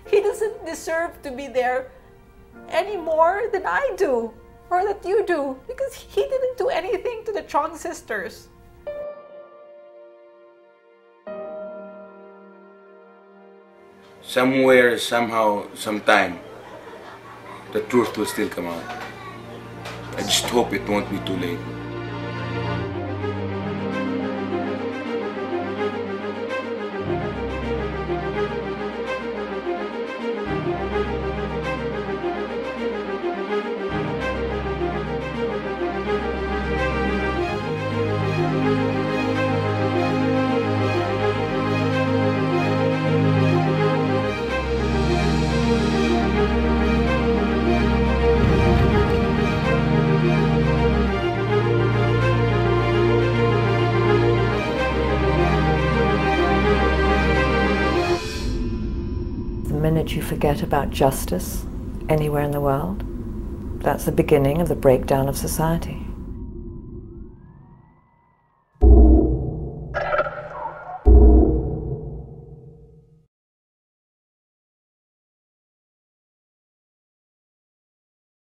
He doesn't deserve to be there any more than I do, or that you do, because he didn't do anything to the Chong sisters. Somewhere, somehow, sometime, the truth will still come out. I just hope it won't be too late. The minute you forget about justice anywhere in the world, that's the beginning of the breakdown of society.